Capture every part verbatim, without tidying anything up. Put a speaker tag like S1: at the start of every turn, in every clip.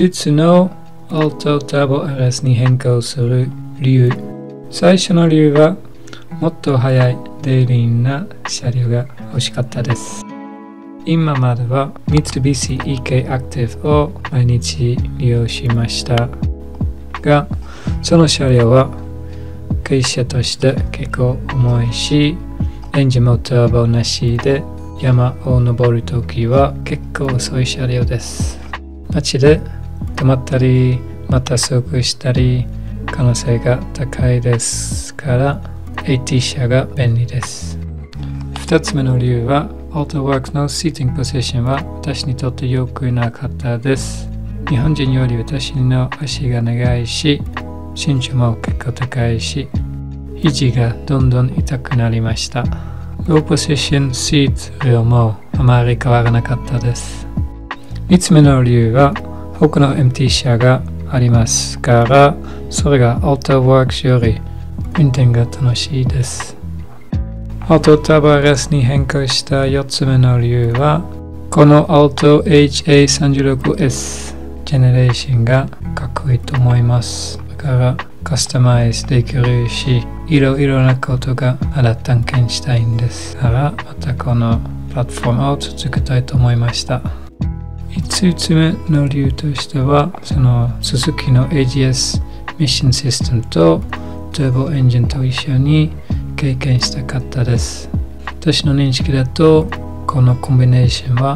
S1: つつの Alto Turbo アールエス に変更する理由。最初の理由は、もっと速いデリーな車両が欲しかったです。今までは Mitsubishi イーケー Active を毎日利用しましたが、その車両は会社として結構重いし、エンジンもターボなしで山を登るときは結構遅い車両です。街で止まったり、また走行したり、可能性が高いですから、エーティー 車が便利です。二つ目の理由は、AutoWorks のシーティングポジションは私にとって良くなかったです。日本人より私の足が長いし、身長も結構高いし、肘がどんどん痛くなりました。ローポジションシート量もあまり変わらなかったです。三つ目の理由は、他の エムティー 車がありますから、それが AutoWorks より運転が楽しいです。Alto Turbo アールエス に変更したよっつめの理由は、この Alto エイチエーさんじゅうろくエス ジェネレーションがかっこいいと思います。だからカスタマイズできるし、いろいろなことがまだ探検したいんですから、またこのプラットフォームを続けたいと思いました。いつつめの理由としては、そのスズキの エージーエス ミッションシステムとターボエンジンと一緒に経験したかったです。私の認識だと、このコンビネーションは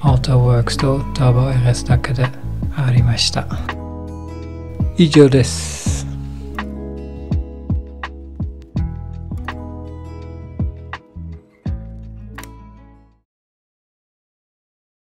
S1: AutoWorks と Turbo アールエス だけでありました。以上です。